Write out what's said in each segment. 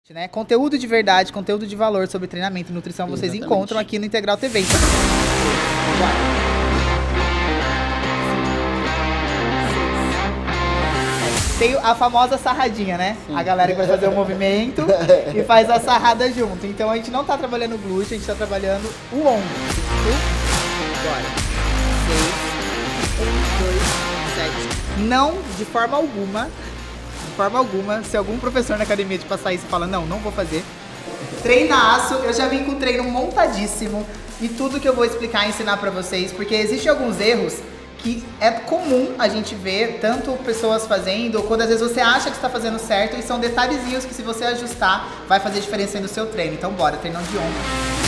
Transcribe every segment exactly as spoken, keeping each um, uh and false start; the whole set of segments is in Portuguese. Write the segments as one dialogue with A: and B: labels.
A: Né? Conteúdo de verdade, conteúdo de valor sobre treinamento e nutrição vocês Exatamente. Encontram aqui no Integral T V. Então... Tem a famosa sarradinha, né? Sim. A galera que vai fazer o movimento e faz a sarrada junto. Então a gente não tá trabalhando o glúteo, a gente tá trabalhando o ombro. Agora. seis, um, dois, sete. Não, de forma alguma. De forma alguma, se algum professor na academia te passar isso e fala, não, não vou fazer. Treinaço, eu já vim com o treino montadíssimo e tudo que eu vou explicar e ensinar pra vocês, porque existem alguns erros que é comum a gente ver, tanto pessoas fazendo, ou quando às vezes você acha que está fazendo certo, e são detalhezinhos que se você ajustar, vai fazer diferença aí no seu treino. Então bora, treinão de ombro.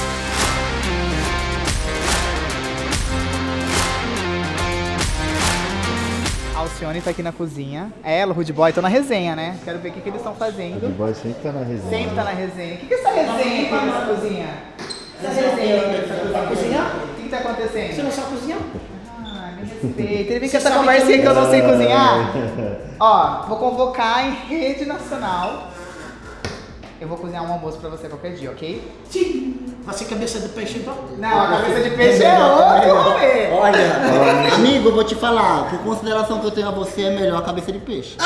A: Alcione tá aqui na cozinha. Ela, o Rude Boy, estão na resenha, né? Quero ver o que, que eles estão fazendo.
B: O Rude Boy sempre tá na resenha.
A: Sempre tá na resenha. O que, que é essa resenha aqui nessa cozinha? Essa resenha aqui nessa cozinha? O que, que tá acontecendo?
C: Você não sabe cozinhar?
A: Ah, me respeita. Ele vem com essa conversinha que eu não sei cozinhar. Ó, vou convocar em rede nacional. Eu vou cozinhar um almoço pra você qualquer dia, ok?
C: Sim. Vai ser cabeça de peixe então?
A: Não, a cabeça de peixe é outro, rolê.
D: Olha, amigo, eu vou te falar, por consideração que eu tenho a você, é melhor a cabeça de peixe.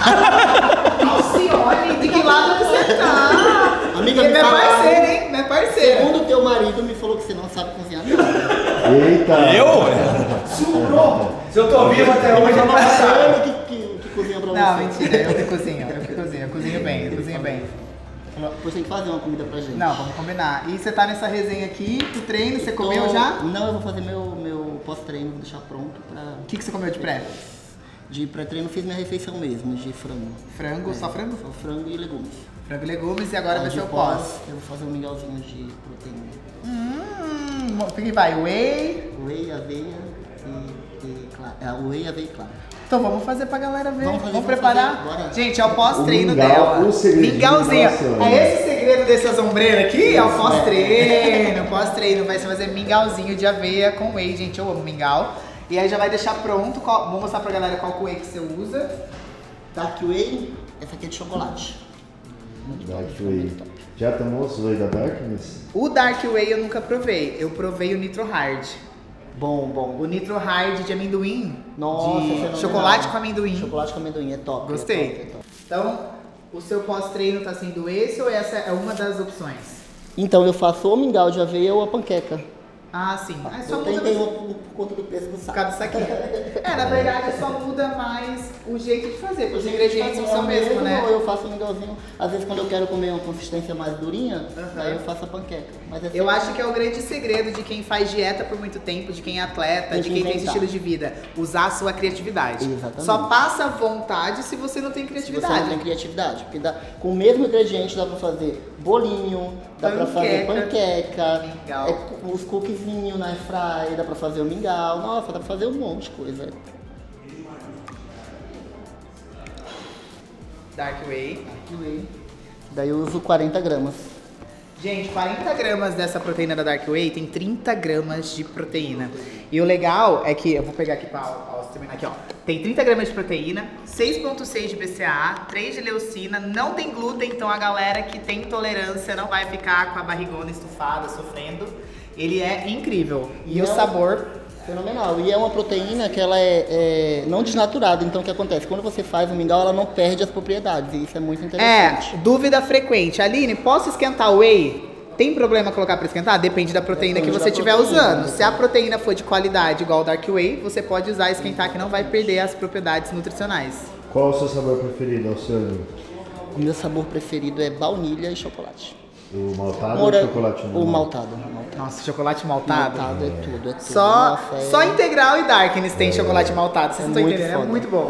A: Alcione, de que lado você tá?
D: Amiga,
A: ele
D: me
A: é
D: fala,
A: parceiro, hein? Não é parceiro.
D: Segundo teu marido me falou que você não sabe cozinhar nada.
B: Eita!
C: Eu? Sobrou! Se eu tô vivo até hoje, eu
D: não que, que, que cozinha pra você.
A: Não, mentira, eu que cozinho, eu que cozinho, eu cozinho bem, eu cozinho bem.
D: Depois tem que fazer uma comida pra gente.
A: Não, vamos combinar. E você tá nessa resenha aqui, do treino, você
D: tô...
A: comeu já?
D: Não, eu vou fazer meu, meu pós-treino, vou deixar pronto pra...
A: O que, que você comeu de pré?
D: De pré-treino fiz minha refeição mesmo, de frango.
A: Frango? É. Só frango?
D: Só frango e legumes.
A: Frango e legumes, e agora
D: Aí
A: vai ser o
D: pós.
A: pós.
D: Eu vou fazer um mingauzinho de proteína.
A: Hum, o que vai? Whey?
D: Whey, aveia e, e claro. É, whey, aveia e claro.
A: Então vamos fazer pra galera ver.
D: Vamos, fazer,
A: vamos
D: vamos
A: preparar?
D: Fazer,
A: gente, é o pós-treino
B: dela.
A: Mingauzinho. É esse o segredo dessas ombreiras aqui? É o pós-treino. Pós-treino vai ser fazer mingauzinho de aveia com whey, gente. Eu amo mingau. E aí já vai deixar pronto. Qual, vou mostrar pra galera qual whey que você usa.
D: Dark Whey, essa aqui é de chocolate.
B: Muito Dark Whey. Já tomou os whey da Darkness?
A: O Dark Whey eu nunca provei. Eu provei o Nitro Hard.
D: Bom, bom.
A: O Nitro Hard de amendoim.
D: Nossa,
A: de chocolate com amendoim.
D: Chocolate com amendoim, é top.
A: Gostei.
D: É top, é top.
A: Então, o seu pós-treino tá sendo esse ou essa é uma das opções?
D: Então, eu faço ou mingau de aveia ou a panqueca.
A: Ah, sim. É só
D: eu
A: muda
D: tentei por conta do preço do saco.
A: Por causa do saquinho. É, na verdade, só muda mais o jeito de fazer, porque os ingredientes são os mesmos, né?
D: Ou eu faço um mingauzinho, às vezes quando eu quero comer uma consistência mais durinha, uhum. aí eu faço a panqueca. Mas é
A: eu acho que é o grande segredo de quem faz dieta por muito tempo, de quem é atleta, tem de quem inventar. Tem esse estilo de vida. Usar a sua criatividade.
D: Exatamente.
A: Só passa vontade se você não tem criatividade.
D: Se você não tem criatividade. Porque dá, com o mesmo ingrediente dá pra fazer bolinho, dá panqueca, pra fazer panqueca,
A: mingau.
D: É, os cookiezinhos na fry, dá pra fazer o mingau. Nossa, dá pra fazer um monte de coisa.
A: Dark Whey.
D: Dark Whey. Daí eu uso quarenta gramas.
A: Gente, quarenta gramas dessa proteína da Dark Whey tem trinta gramas de proteína. E o legal é que, eu vou pegar aqui para terminar aqui, ó. Tem trinta gramas de proteína, seis vírgula seis de B C A A, três de leucina, não tem glúten, então a galera que tem intolerância não vai ficar com a barrigona estufada, sofrendo. Ele é incrível. E, e o é sabor...
D: Fenomenal. E é uma proteína que ela é, é não desnaturada. Então o que acontece? Quando você faz o mingau, ela não perde as propriedades. E isso é muito interessante.
A: É, dúvida frequente. Aline, posso esquentar o whey? Tem problema colocar para esquentar? Depende da proteína Depende que você estiver usando. Se a proteína for de qualidade igual o Dark Whey, você pode usar e esquentar que não vai perder as propriedades nutricionais.
B: Qual o seu sabor preferido, Alcione?
D: O meu sabor preferido é baunilha e chocolate.
B: O maltado
D: Mora...
B: ou o chocolate normal?
D: O maltado, maltado.
A: Nossa, chocolate maltado?
D: Maltado é tudo, é tudo.
A: Só,
D: Nossa, é...
A: só Integral e Darkness tem é. chocolate maltado, vocês
D: é
A: não estão entendendo,
D: foda.
A: É muito bom.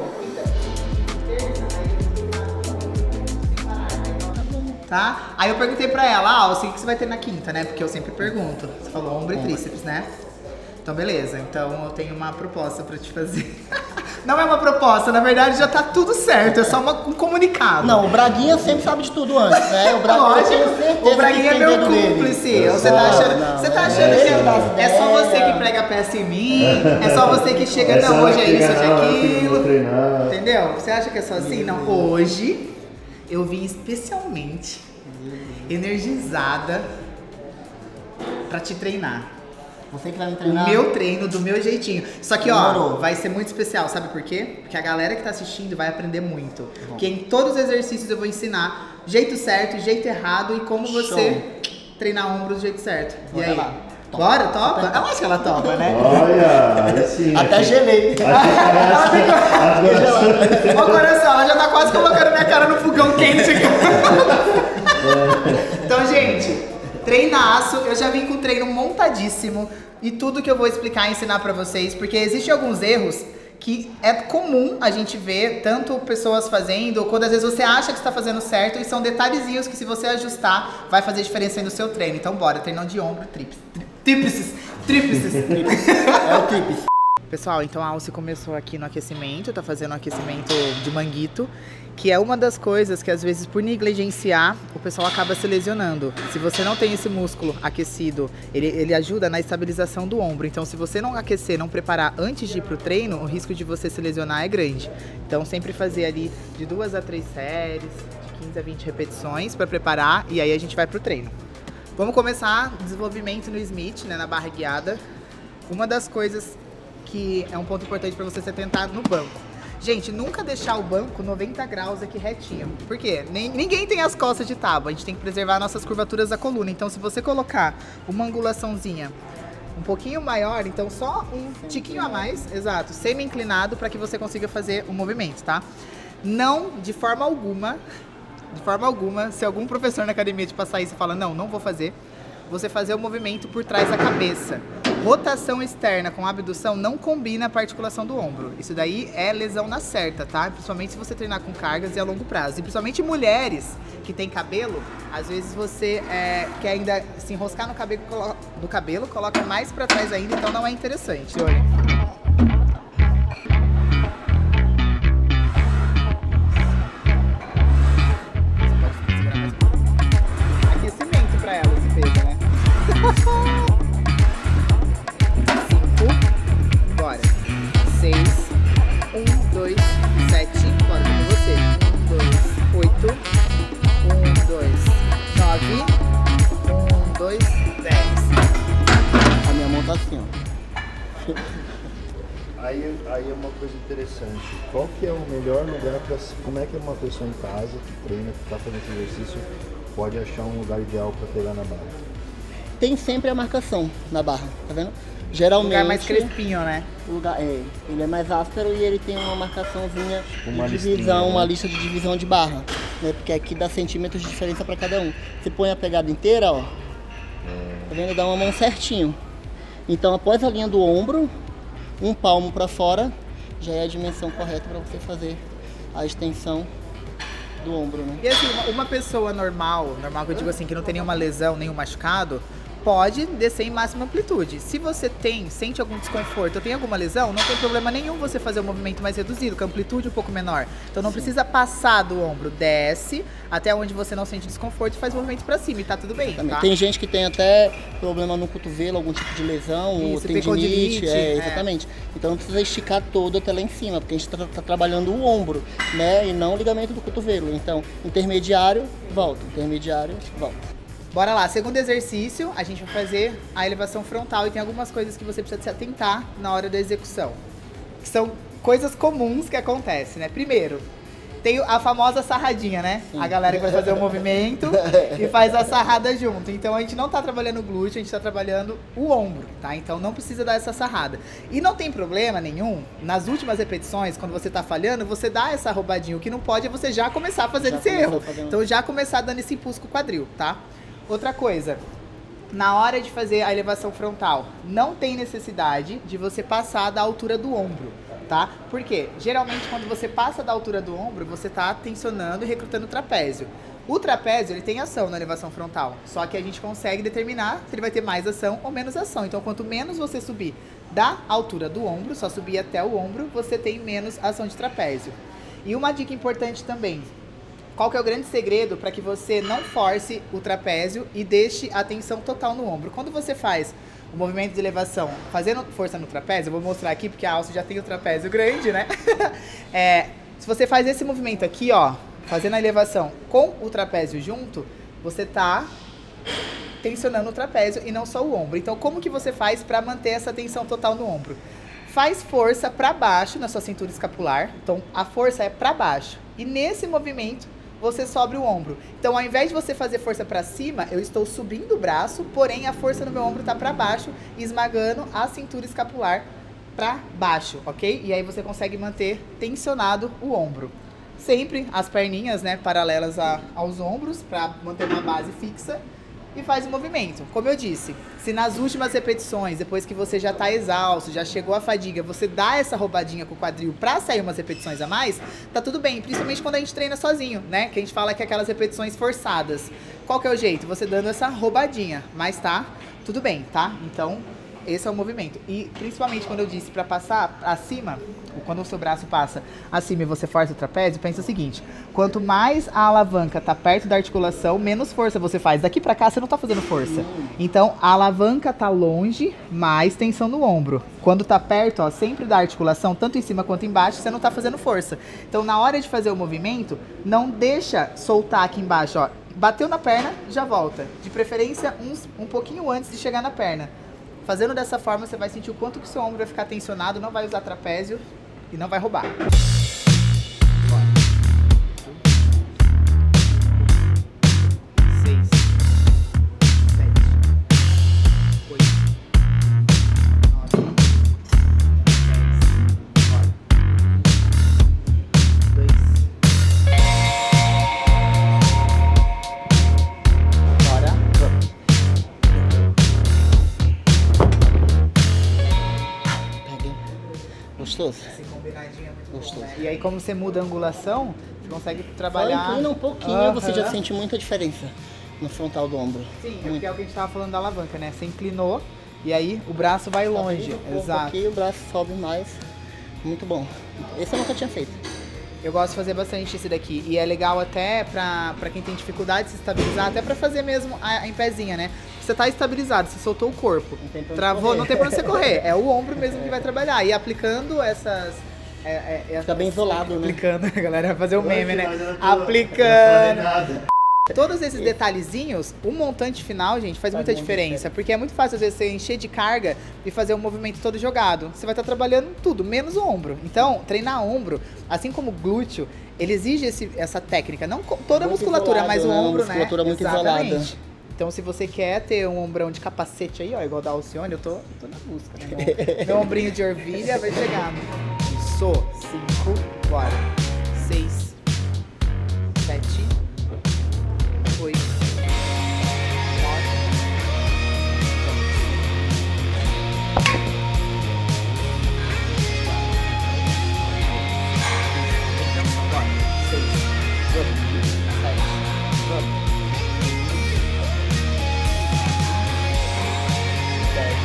A: Tá? Aí eu perguntei pra ela, ah, o que você vai ter na quinta, né? Porque eu sempre pergunto. Você falou ombro e tríceps, né? Então beleza, então eu tenho uma proposta pra te fazer. Não é uma proposta, na verdade já tá tudo certo, é só uma, um comunicado.
D: Não, o Braguinha sempre sabe de tudo antes, né? O Braguinha,
A: Lógico, o Braguinha é meu cúmplice. Você tá achando, não, você tá achando é, que é, é só você que prega a peça em mim, é só você que chega, não, hoje é isso, hoje é aquilo. Entendeu? Você acha que é só assim? Não, hoje eu vim especialmente energizada pra te treinar.
D: Você que vai me treinar?
A: O meu treino, do meu jeitinho. Só que, ó, vai ser muito especial, sabe por quê? Porque a galera que tá assistindo vai aprender muito. Bom. Porque em todos os exercícios eu vou ensinar jeito certo, jeito errado e como você Show. treinar ombro do jeito certo. Bora e aí? Lá. Topa. Bora, topa? Eu acho que ela topa, né?
B: Olha, aí sim.
D: Até gelei.
A: Ô, coração, ela já tá quase colocando minha cara no fogão quente aqui. Então, gente, treinaço. Eu já vim com o treino montadíssimo. E tudo que eu vou explicar e ensinar pra vocês. Porque existem alguns erros que é comum a gente ver, tanto pessoas fazendo, ou quando às vezes você acha que está fazendo certo, e são detalhezinhos que se você ajustar, vai fazer diferença aí no seu treino. Então bora, treinão de ombro, tríplices, tríplices, tríplices.
D: É o tríplice.
A: Pessoal, então a Alce começou aqui no aquecimento, tá fazendo um aquecimento de manguito, que é uma das coisas que às vezes por negligenciar, o pessoal acaba se lesionando. Se você não tem esse músculo aquecido, ele, ele ajuda na estabilização do ombro. Então se você não aquecer, não preparar antes de ir pro treino, o risco de você se lesionar é grande. Então sempre fazer ali de duas a três séries, de quinze a vinte repetições para preparar, e aí a gente vai pro treino. Vamos começar desenvolvimento no Smith, né, na barra guiada. Uma das coisas que é um ponto importante para você ser tentado no banco. Gente, nunca deixar o banco noventa graus aqui retinho. Por quê? Nem, ninguém tem as costas de tábua. A gente tem que preservar nossas curvaturas da coluna. Então, se você colocar uma angulaçãozinha um pouquinho maior, então só um tiquinho a mais, exato, semi-inclinado para que você consiga fazer o movimento, tá? Não, de forma alguma, de forma alguma, se algum professor na academia te passar isso e fala, não, não vou fazer, você fazer o movimento por trás da cabeça. Rotação externa com abdução não combina a articulação do ombro. Isso daí é lesão na certa, tá? Principalmente se você treinar com cargas e a longo prazo. E principalmente mulheres que têm cabelo, às vezes você é, quer ainda se enroscar no cabelo, do cabelo, coloca mais pra trás ainda, então não é interessante. Olha. Aquecimento pra ela esse peso, né? Bora. Seis. Um, dois, sete. Bora com você. Um, dois, oito. Um, dois, nove. Um, dois, dez.
D: A minha mão tá assim, ó.
B: Aí, aí é uma coisa interessante. Qual que é o melhor lugar para... Como é que uma pessoa em casa que treina, que tá fazendo esse exercício, pode achar um lugar ideal para pegar na barra?
D: Tem sempre a marcação na barra, tá vendo? Geralmente...
A: O lugar mais crespinho, né?
D: O lugar, é, ele é mais áspero e ele tem uma marcaçãozinha
B: uma
D: de divisão, né? Uma lista de divisão de barra, né? Porque aqui dá centímetros de diferença para cada um. Você põe a pegada inteira, ó, tá vendo? Dá uma mão certinho. Então, após a linha do ombro, um palmo para fora, já é a dimensão correta para você fazer a extensão do ombro, né?
A: E assim, uma pessoa normal, normal que eu digo assim, que não tem nenhuma lesão, nenhum machucado, pode descer em máxima amplitude. Se você tem, sente algum desconforto ou tem alguma lesão, não tem problema nenhum você fazer um movimento mais reduzido, com amplitude um pouco menor. Então não Sim. precisa passar do ombro, desce até onde você não sente desconforto e faz o movimento pra cima e tá tudo bem, tá?
D: Tem gente que tem até problema no cotovelo, algum tipo de lesão, ou tendinite, é, exatamente. É. Então não precisa esticar todo até lá em cima, porque a gente tá, tá trabalhando o ombro, né, e não o ligamento do cotovelo. Então, intermediário, volta, intermediário, volta.
A: Bora lá, segundo exercício, a gente vai fazer a elevação frontal e tem algumas coisas que você precisa se atentar na hora da execução. Que são coisas comuns que acontecem, né? Primeiro, tem a famosa sarradinha, né? Sim. A galera que vai fazer o movimento e faz a sarrada junto. Então a gente não tá trabalhando o glúteo, a gente tá trabalhando o ombro, tá? Então não precisa dar essa sarrada. E não tem problema nenhum, nas últimas repetições, quando você tá falhando, você dá essa roubadinha. O que não pode é você já começar a fazer já esse erro. Fazendo... Então já começar dando esse impulso com o quadril, tá? Outra coisa, na hora de fazer a elevação frontal, não tem necessidade de você passar da altura do ombro, tá? Por quê? Geralmente quando você passa da altura do ombro, você tá tensionando e recrutando o trapézio. O trapézio, ele tem ação na elevação frontal, só que a gente consegue determinar se ele vai ter mais ação ou menos ação. Então, quanto menos você subir da altura do ombro, só subir até o ombro, você tem menos ação de trapézio. E uma dica importante também, qual que é o grande segredo para que você não force o trapézio e deixe a tensão total no ombro? Quando você faz o movimento de elevação fazendo força no trapézio, eu vou mostrar aqui porque a Alce já tem o trapézio grande, né? É, se você faz esse movimento aqui, ó, fazendo a elevação com o trapézio junto, você tá tensionando o trapézio e não só o ombro. Então, como que você faz para manter essa tensão total no ombro? Faz força para baixo na sua cintura escapular. Então, a força é para baixo. E nesse movimento, você sobe o ombro. Então, ao invés de você fazer força para cima, eu estou subindo o braço, porém a força no meu ombro tá para baixo, esmagando a cintura escapular para baixo, ok? E aí você consegue manter tensionado o ombro. Sempre as perninhas, né, paralelas a, aos ombros, para manter uma base fixa. E faz o movimento. Como eu disse, se nas últimas repetições, depois que você já tá exausto, já chegou a fadiga, você dá essa roubadinha com o quadril pra sair umas repetições a mais, tá tudo bem. Principalmente quando a gente treina sozinho, né? Que a gente fala que é aquelas repetições forçadas. Qual que é o jeito? Você dando essa roubadinha. Mas tá tudo bem, tá? Então, esse é o movimento. E principalmente quando eu disse pra passar acima, quando o seu braço passa acima e você força o trapézio, pensa o seguinte: quanto mais a alavanca tá perto da articulação, menos força você faz. Daqui pra cá você não tá fazendo força. Então a alavanca tá longe, mais tensão no ombro. Quando tá perto, ó, sempre da articulação, tanto em cima quanto embaixo, você não tá fazendo força. Então na hora de fazer o movimento, não deixa soltar aqui embaixo, ó. Bateu na perna, já volta. De preferência uns, um pouquinho antes de chegar na perna. Fazendo dessa forma, você vai sentir o quanto que o seu ombro vai ficar tensionado, não vai usar trapézio e não vai roubar. Seis, sete, oito, nove, dez, bora. Dois. Bora.
D: Gostoso?
A: Esse combinadinho é muito
D: Gostoso.
A: bom, né? E aí, como você muda a angulação, você consegue trabalhar...
D: Só inclina um pouquinho,
A: Uhum.
D: você já sente muita diferença no frontal do ombro.
A: Sim, é porque é o que a gente tava falando da alavanca, né? Você inclinou e aí o braço vai longe.
D: Abrindo o corpo
A: Exato.
D: aqui, o braço sobe mais. Muito bom. Esse eu nunca tinha feito.
A: Eu gosto de fazer bastante esse daqui. E é legal até pra, pra quem tem dificuldade de se estabilizar, até pra fazer mesmo a, a em pezinha, né? Você tá estabilizado, você soltou o corpo.
D: Não tem pra onde
A: Travou,
D: correr.
A: não tem pra onde você correr. É o ombro mesmo que vai trabalhar. E aplicando essas... É, é, é,
D: Fica bem isolado, né?
A: Aplicando, a galera vai fazer o meme, né?
B: Mas eu não tô-
A: Aplicando.
B: não vou fazer nada.
A: Todos esses detalhezinhos, o montante final, gente, faz
D: Faz
A: muita
D: muita
A: diferença.
D: diferença.
A: Porque é muito fácil, às vezes, você encher de carga e fazer o movimento todo jogado. Você vai estar trabalhando tudo, menos o ombro. Então, treinar ombro, assim como o glúteo, ele exige esse, essa técnica. Não co- toda a
D: Muito
A: musculatura,
D: isolado,
A: mas o
D: né?
A: ombro,
D: Uma musculatura
A: né?
D: muito isolada.
A: Então, se você quer ter um ombrão de capacete aí, ó, igual da Alcione, eu tô, tô na busca, né? Meu, meu ombrinho de ervilha vai chegar. Isso. Cinco, bora. Seis, sete, oito, nove, bora. Seis, vamos. Sete, vamos. Dez.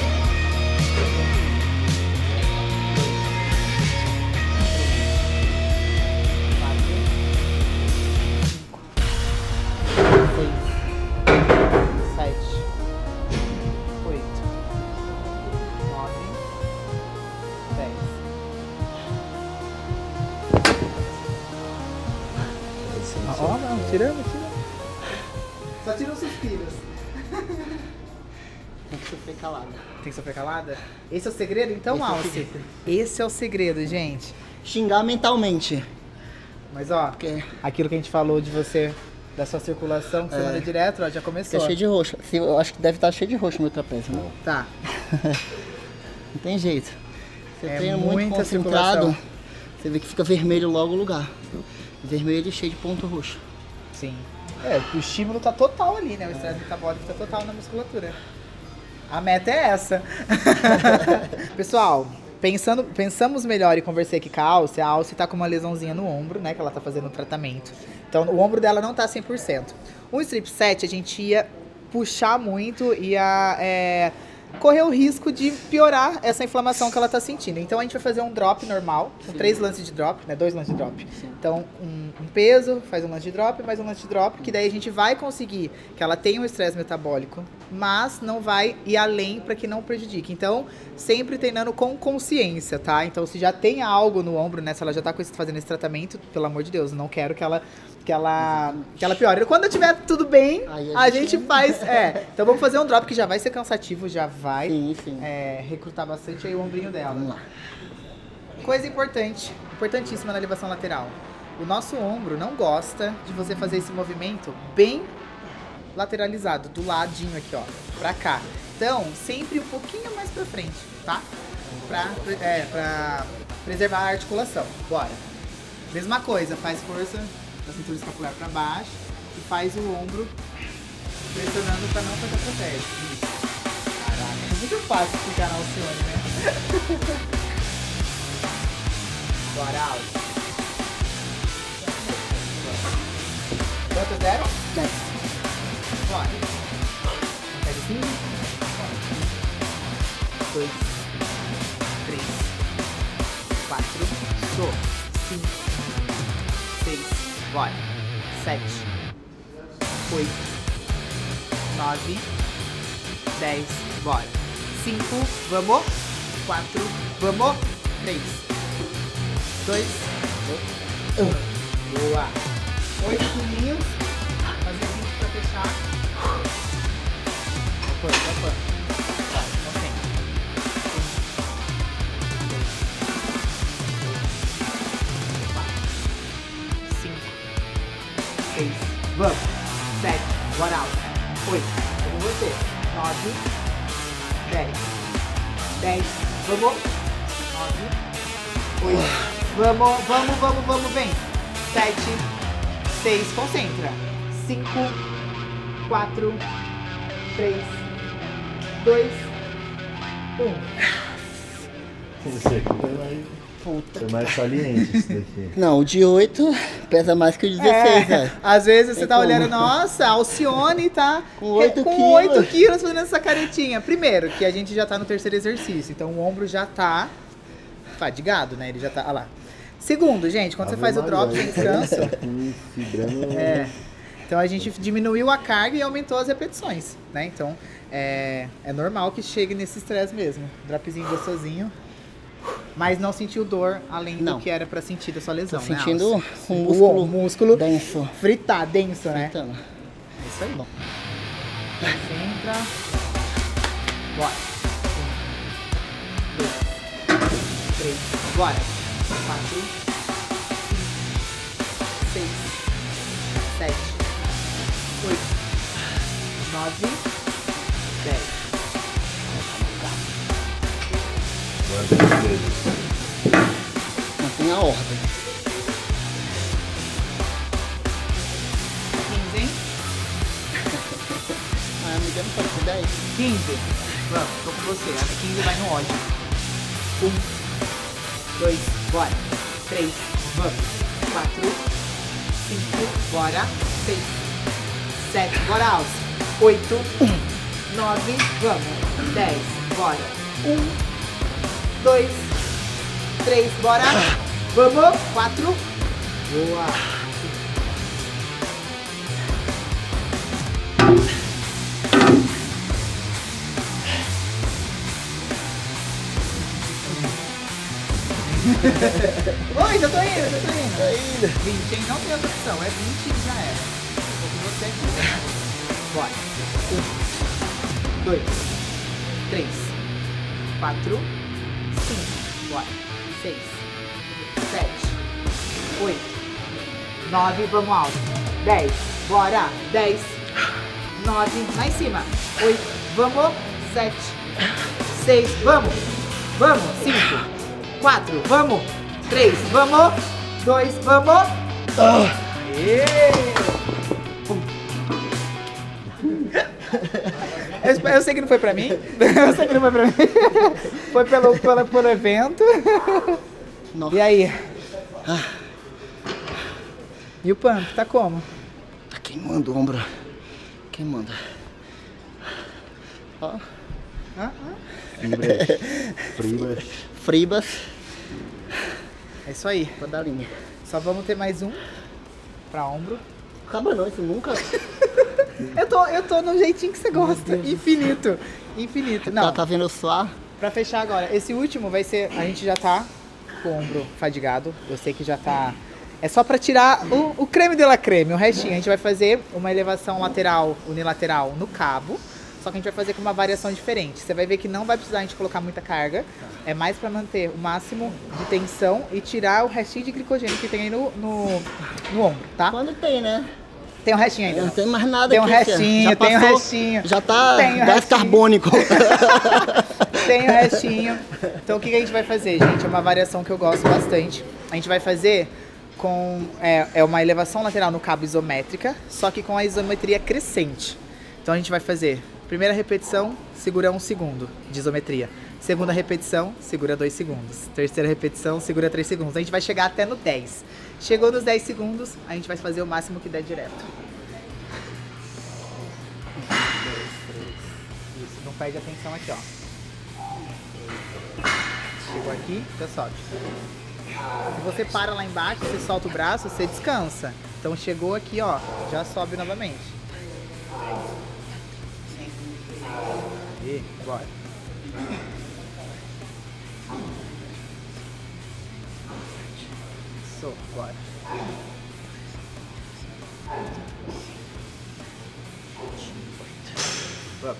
A: Ó, não, tirando, tirando. Só tira os suspiros.
D: Tem que sofrer calado.
A: Tem que sofrer calada? Esse é o segredo, então, Alce? Esse é o segredo, gente.
D: Xingar mentalmente.
A: Mas, ó,
D: Porque
A: aquilo que a gente falou de você, da sua circulação, que você
D: É.
A: manda direto, ó, já
D: fica
A: começou.
D: cheio de roxo. Se- Eu acho que deve estar cheio de roxo meu trapézio, né?
A: Tá.
D: Não tem jeito. Você
A: É
D: treina muito
A: muita
D: concentrado,
A: circulação.
D: você vê que fica vermelho logo o lugar. Vermelho e cheio de ponto roxo.
A: Sim. É, o estímulo tá total ali, né? O estresse metabólico tá total na musculatura. A meta é essa. Pessoal, pensando, pensamos melhor e conversei aqui com a Alce. A Alce tá com uma lesãozinha no ombro, né? Que ela tá fazendo um tratamento. Então, o ombro dela não tá cem por cento. O strip set, a gente ia puxar muito, ia é, correr o risco de piorar essa inflamação que ela tá sentindo. Então a gente vai fazer um drop normal, com três lances de drop, né? Dois lances de drop. Sim. Então um, um peso, faz um lance de drop, mais um lance de drop, que daí a gente vai conseguir que ela tenha um estresse metabólico, mas não vai ir além para que não prejudique. Então, sempre treinando com consciência, tá? Então, se já tem algo no ombro, né? Se ela já tá com esse, fazendo esse tratamento, pelo amor de Deus, não quero que ela que ela, que ela piore. Quando eu tiver tudo bem, Aí a, a gente, gente faz... É, então vamos fazer um drop que já vai ser cansativo, já vai
D: sim, sim.
A: É, recrutar bastante aí o ombrinho dela. Vamos lá. Coisa importante, importantíssima na elevação lateral. O nosso ombro não gosta de você fazer esse movimento bem lateralizado, do ladinho aqui, ó, pra cá. Então, sempre um pouquinho mais pra frente, tá? Pra, é, pra preservar a articulação. Bora. Mesma coisa, faz força da cintura escapular pra baixo e faz o ombro pressionando pra não fazer pra perto. Isso. Caraca, é muito fácil ficar na Alcione, né? Bora, Alcione. Quanto zero? dez. Bora. Pega cinco. dois. três. quatro. Show. cinco. seis. Bora. sete. oito. nove. dez. Bora. cinco. Vamos. quatro. Vamos. três. dois. um. Boa. oito pulinhos. Fazer vinte pra fechar. Opa, opa. Tá, ok. cinco. seis. Vamos. sete. Bora alto. oito. Vamos você. nove. dez. dez. Vamos. nove. oito. Vamos, vamos, vamos, vamos, vem. sete. seis, concentra. cinco, quatro, três, dois, um.
B: Esse aqui foi mais,
D: Puta.
B: foi mais saliente isso daqui.
D: Não, o de oito pesa mais que o dezesseis, velho.
A: Às vezes você
D: Tem
A: tá
D: como.
A: olhando, nossa, a Alcione tá
D: Com oito
A: com
D: quilos.
A: oito quilos fazendo essa caretinha. Primeiro, que a gente já tá no terceiro exercício, então o ombro já tá fadigado, né? Ele já tá, olha lá. Segundo, gente, quando
B: Ave
A: você faz o drop
B: Maria,
A: sem descanso,
B: um fibrando.
A: é, então a gente diminuiu a carga e aumentou as repetições, né? Então é, é normal que chegue nesse estresse mesmo. Dropzinho gostosinho, mas não sentiu dor além
D: Não.
A: do que era pra sentir da sua lesão,
D: Tô
A: né?
D: sentindo
A: Alce?
D: um
A: O
D: músculo,
A: músculo
D: denso.
A: fritar, denso, né?
D: Fritando.
A: É isso aí. Concentra. Bora. Um, dois, três, bora. Quatro, cinco, seis, sete, oito, nove, dez.
B: Agora tem os dedos.
D: Mantém a ordem.
A: quinze, hein?
D: Ah, me deu um pouco de dez.
A: quinze. Vamos, tô com você. A quinze vai no ódio. Um, dois, bora. Três, vamos. Quatro, cinco, bora. Seis, sete, bora, Alce. Oito, nove, vamos. Dez, bora. Um, dois, três, bora. Vamos. Quatro. Boa. Oi, já tô indo, já tô indo.
D: Tá indo.
A: vinte, hein? Não tem outra opção. É vinte e já era. Vou com você aqui, né? Bora. Um, dois, três, quatro, cinco, bora. Seis, sete, oito, nove, vamos alto. Dez, bora. Dez, nove, lá em cima. Oito, vamos. Sete, seis, vamos. Vamos. Cinco. Quatro, vamos! Três, vamos! Dois, vamos! Aê! Eu, espe- eu sei que não foi pra mim. Eu sei que não foi pra mim. Foi pelo, pelo, pelo evento.
D: Nossa.
A: E aí? E o pump, tá como?
D: Tá queimando o ombro. Queimando. Ó.
A: Hã?
B: Fibras. Fribas.
D: Fribas.
A: É isso aí.
D: Rodalinha.
A: Só vamos ter mais um pra ombro.
D: Acaba não, isso nunca.
A: Eu tô, eu tô no jeitinho que você gosta. Infinito. Infinito. Não,
D: Tá, tá vendo eu suar?
A: pra fechar agora, esse último vai ser... A gente já tá com o ombro fadigado. Eu sei que já tá... É só pra tirar o, o creme de la creme, o restinho. A gente vai fazer uma elevação lateral, unilateral no cabo. Só que a gente vai fazer com uma variação diferente. Você vai ver que não vai precisar a gente colocar muita carga. É mais pra manter o máximo de tensão e tirar o restinho de glicogênio que tem aí no, no, no ombro, tá?
D: Quando tem, né?
A: Tem um restinho ainda.
D: Não tem mais nada
A: Tem um
D: aqui.
A: restinho,
D: já
A: tem um
D: passou,
A: restinho.
D: Já tá
A: Tem um
D: gás
A: restinho.
D: carbônico.
A: Tem o restinho. Então o que que a gente vai fazer, gente? É uma variação que eu gosto bastante. A gente vai fazer com... É, é uma elevação lateral no cabo isométrica, só que com a isometria crescente. Então a gente vai fazer... Primeira repetição, segura um segundo de isometria. Segunda repetição, segura dois segundos. Terceira repetição, segura três segundos. A gente vai chegar até no dez. Chegou nos dez segundos, a gente vai fazer o máximo que der direto. Isso, não perde atenção aqui, ó. Chegou aqui, já sobe. Se você para lá embaixo, você solta o braço, você descansa. Então chegou aqui, ó, já sobe novamente. E bora. Isso, bora. Vamos.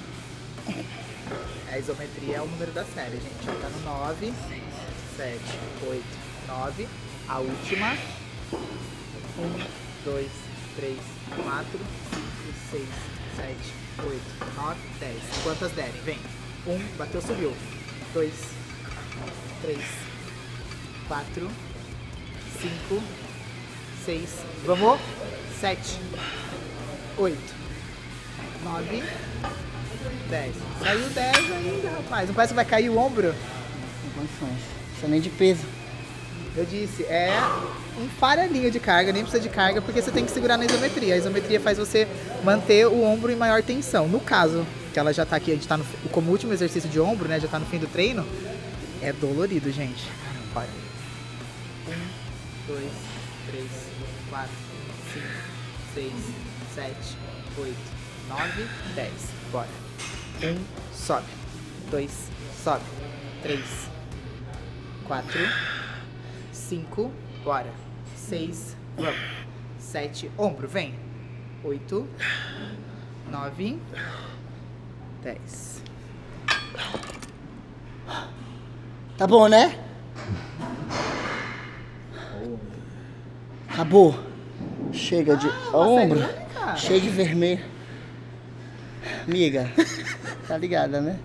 A: A isometria é o número da série, gente. Já tá no nove, sete, oito, nove. A última. um, dois, três, quatro, cinco, seis, sete, oito, nove, dez. Quantas derem? Vem. um, bateu, subiu. dois, três, quatro, cinco, seis, vamos. sete, oito, nove, dez. Saiu dez ainda, rapaz. Não parece que vai cair o ombro?
D: Não condições. Isso nem de peso.
A: Eu disse, é um farelinho de carga, nem precisa de carga, porque você tem que segurar na isometria. A isometria faz você manter o ombro em maior tensão. No caso, que ela já tá aqui, a gente tá no, como último exercício de ombro, né? Já tá no fim do treino. É dolorido, gente. Olha. Um, dois, três, quatro, cinco, seis, sete, oito, nove, dez. Bora. Um, sobe. Dois, sobe. Três, quatro, cinco, bora. Seis, vamos. Sete, ombro, vem. Oito, nove, dez.
D: Tá bom, né? Acabou. Chega de
A: Ah,
D: ombro.
A: você é única.
D: Cheio de vermelho. Amiga, tá ligada, né?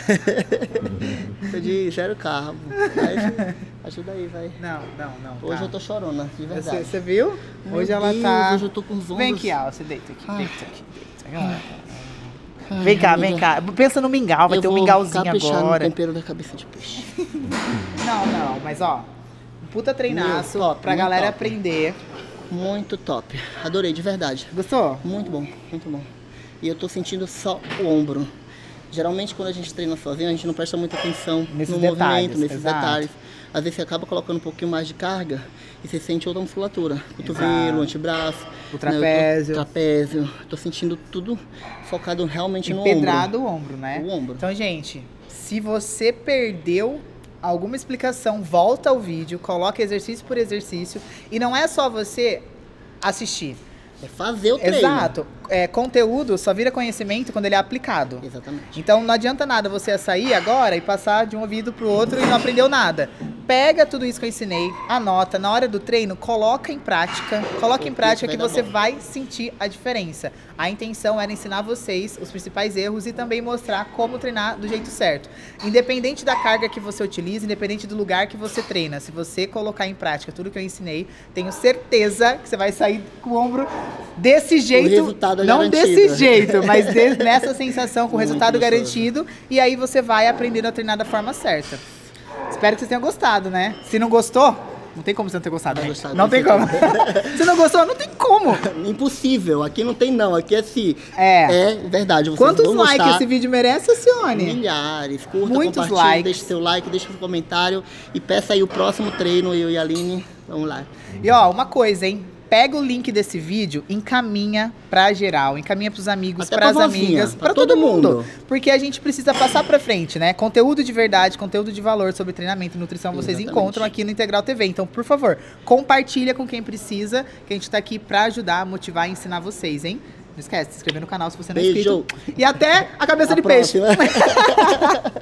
D: Tô de zero carro. Mas ajuda aí, vai.
A: Não, não, não.
D: Hoje
A: tá.
D: eu tô chorona, de verdade.
A: Você, você viu?
D: Meu
A: Hoje ela
D: Deus,
A: tá.
D: hoje eu tô com os ombros.
A: Vem aqui, Alce, deita aqui,
D: Ah.
A: deita aqui, deita.
D: Ai,
A: Vem cá,
D: amiga.
A: vem cá. Pensa no mingau, vai
D: Eu
A: ter um
D: vou
A: mingauzinho
D: caprichar
A: agora.
D: no tempero da cabeça de peixe.
A: Não, não, mas ó, um puta treinaço
D: Meu, top,
A: pra
D: muito
A: galera
D: top.
A: aprender.
D: Muito top. Adorei, de verdade.
A: Gostou?
D: Muito bom, muito bom. E eu tô sentindo só o ombro. Geralmente quando a gente treina sozinho, a gente não presta muita atenção
A: Nesses
D: no
A: detalhes,
D: movimento, nesses
A: exato.
D: detalhes. Às vezes você acaba colocando um pouquinho mais de carga e você sente outra musculatura. Cotovelo,
A: Exato.
D: antebraço.
A: O trapézio.
D: Né? Eu tô, trapézio. Tô sentindo tudo focado realmente no
A: Empedrado
D: ombro.
A: o ombro, né?
D: O ombro.
A: Então, gente, se você perdeu alguma explicação, volta ao vídeo, coloca exercício por exercício. E não é só você assistir.
D: É fazer o treino.
A: Exato. É, conteúdo só vira conhecimento quando ele é aplicado.
D: Exatamente.
A: Então não adianta nada você sair agora e passar de um ouvido pro outro e não aprendeu nada. Pega tudo isso que eu ensinei, anota, na hora do treino, coloca em prática, coloca em
D: Porque
A: prática
D: vai
A: que
D: dar
A: você
D: bom.
A: vai sentir a diferença. A intenção era ensinar vocês os principais erros e também mostrar como treinar do jeito certo. Independente da carga que você utiliza, independente do lugar que você treina, se você colocar em prática tudo que eu ensinei, tenho certeza que você vai sair com o ombro desse jeito,
D: resultado é
A: não
D: garantido.
A: desse jeito, mas de- nessa sensação com o
D: Muito
A: resultado
D: gostoso.
A: garantido, e aí você vai aprendendo a treinar da forma certa. Espero que vocês tenham gostado, né? Se não gostou, Não tem como você não ter gostado,
D: Vai
A: né?
D: gostar,
A: Não
D: com
A: tem como. Você não gostou? Não tem como.
D: Impossível, aqui não tem não, aqui é assim.
A: É.
D: É verdade, vocês
A: Quantos
D: vão
A: likes
D: gostar.
A: esse vídeo merece, Alcione?
D: Milhares. Curta,
A: Muitos
D: compartilha,
A: likes.
D: deixa seu like, deixa seu comentário e peça aí o próximo treino, eu e a Aline. Vamos lá.
A: E ó, uma coisa, hein? Pega o link desse vídeo, encaminha pra geral, encaminha pros amigos,
D: Até
A: pras
D: pra vozinha,
A: amigas,
D: pra
A: pra todo
D: todo
A: mundo.
D: mundo.
A: Porque a gente precisa passar pra frente, né? Conteúdo de verdade, conteúdo de valor sobre treinamento e nutrição vocês
D: Exatamente.
A: encontram aqui no Integral T V. Então, por favor, compartilha com quem precisa, que a gente tá aqui pra ajudar, motivar e ensinar vocês, hein? Não esquece de se inscrever no canal se você não é
D: Beijo.
A: inscrito. E até a cabeça
D: A
A: de peixe.
D: próxima.